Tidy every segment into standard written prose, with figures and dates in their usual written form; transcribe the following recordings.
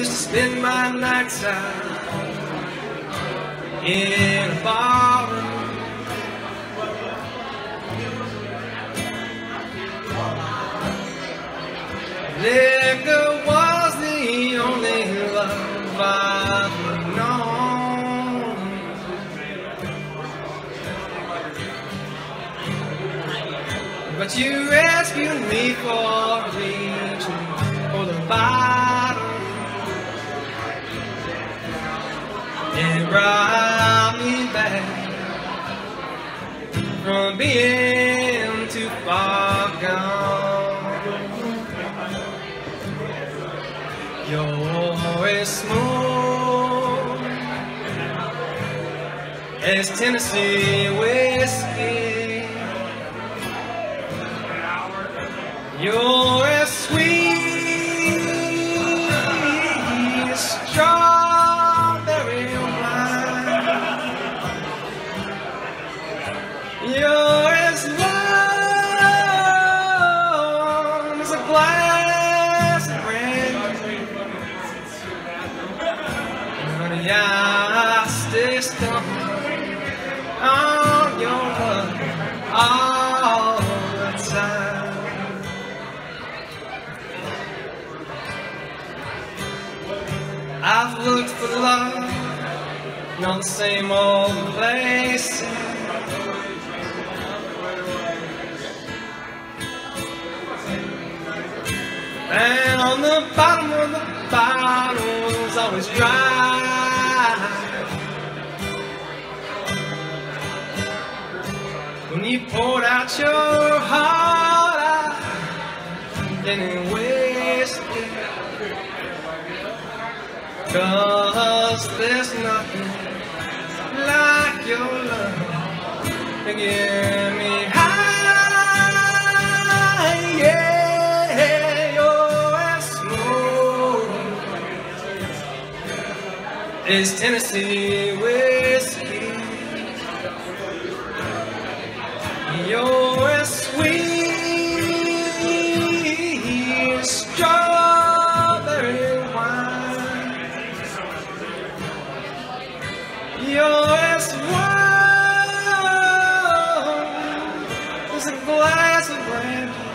used to spend my nights out in a bar. Liquor was the only love I've known. But you rescued me for reaching for the bottom. It brought me back from being too far gone. You're as smooth as Tennessee whiskey. You're as sweet as strawberry wine. You're as warm as a glass of brandy. Honey, I stay strong on your love all the time. I've looked for love in all the same old places, and on the bottom of the bottle's always dry. When you poured out your heart, I didn't waste it. 'Cause there's nothing like your love to get me high. Yeah, you're as smooth as Tennessee whiskey. You're as sweet as strawberry wine. You're as warm as a glass of brandy.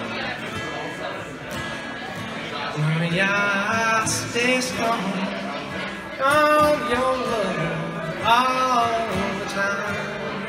Honey, I stay strong on your love all the time.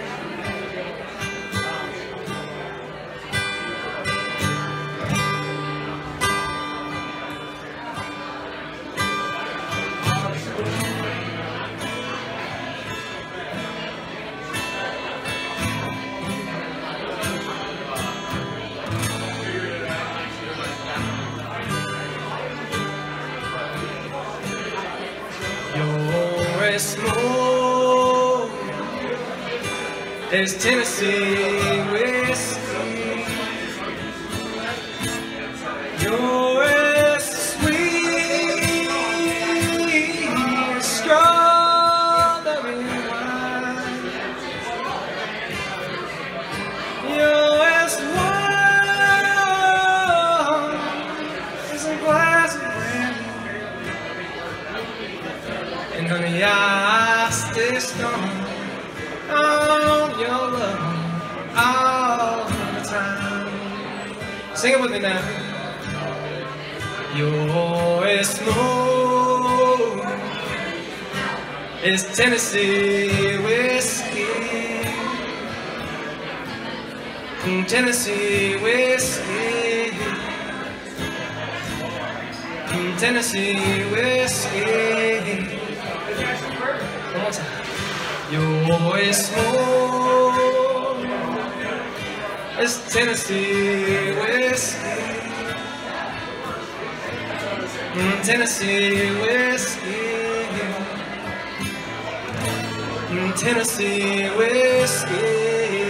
You're as smooth as Tennessee whiskey. You're as sweet as strawberry wine. You're as warm as a glass of brandy. And honey, I stay strong on your love all the time. Sing it with me now. You're as smooth as Tennessee whiskey. Tennessee whiskey. Tennessee whiskey. One more time. You're as smooth as Tennessee whiskey. Tennessee whiskey. Tennessee whiskey.